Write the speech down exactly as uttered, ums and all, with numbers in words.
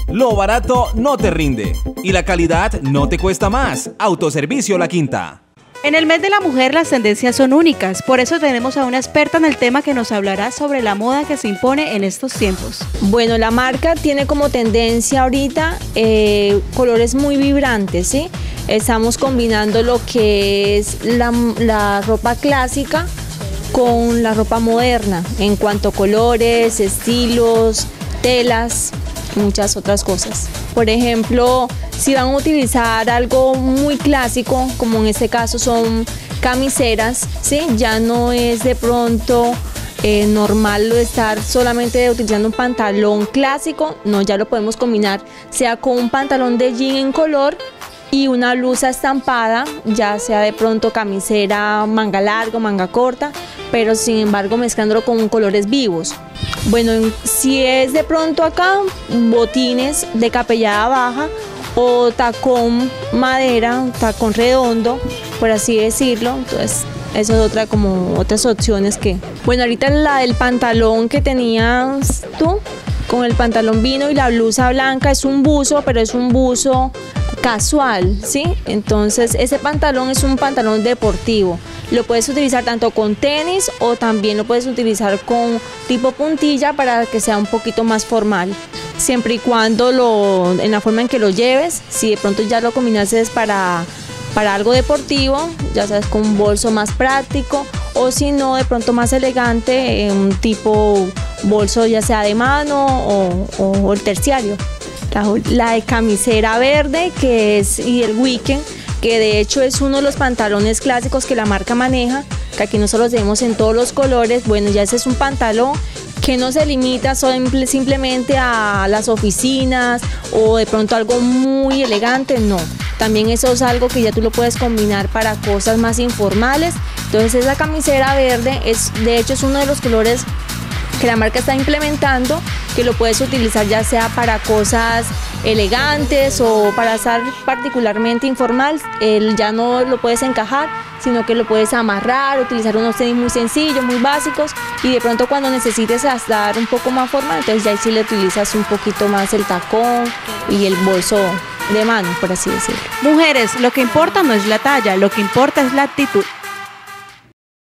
Lo barato no te rinde y la calidad no te cuesta más. Autoservicio La Quinta. En el mes de la mujer las tendencias son únicas, por eso tenemos a una experta en el tema que nos hablará sobre la moda que se impone en estos tiempos. Bueno, la marca tiene como tendencia ahorita eh, colores muy vibrantes, ¿sí? Estamos combinando lo que es la, la ropa clásica con la ropa moderna en cuanto a colores, estilos, telas, muchas otras cosas. Por ejemplo, si van a utilizar algo muy clásico, como en este caso son camiseras, ¿sí? Ya no es de pronto eh, normal lo de estar solamente utilizando un pantalón clásico, no, ya lo podemos combinar, sea con un pantalón de jean en color y una blusa estampada, ya sea de pronto camisera manga larga, manga corta, pero sin embargo mezclándolo con colores vivos. Bueno, si es de pronto acá, botines de capellada baja o tacón madera, tacón redondo, por así decirlo, entonces eso es otra, como otras opciones que... Bueno, ahorita la del pantalón que tenías tú, con el pantalón vino y la blusa blanca, es un buzo, pero es un buzo casual, ¿sí? Entonces ese pantalón es un pantalón deportivo. Lo puedes utilizar tanto con tenis o también lo puedes utilizar con tipo puntilla para que sea un poquito más formal. Siempre y cuando lo, en la forma en que lo lleves, si de pronto ya lo combinases para, para algo deportivo, ya sabes, con un bolso más práctico, o si no, de pronto más elegante, un tipo bolso ya sea de mano o, o, o el terciario. La, la de camisera verde, que es, y el weekend, que de hecho es uno de los pantalones clásicos que la marca maneja, que aquí nosotros vemos en todos los colores. Bueno, ya ese es un pantalón que no se limita simplemente a las oficinas o de pronto algo muy elegante, no. También eso es algo que ya tú lo puedes combinar para cosas más informales. Entonces esa camisera verde, es, de hecho es uno de los colores que la marca está implementando, que lo puedes utilizar ya sea para cosas elegantes o para estar particularmente informal. Él ya no lo puedes encajar, sino que lo puedes amarrar, utilizar unos tenis muy sencillos, muy básicos, y de pronto cuando necesites estar un poco más formal, entonces ya ahí sí le utilizas un poquito más el tacón y el bolso de mano, por así decirlo. Mujeres, lo que importa no es la talla, lo que importa es la actitud.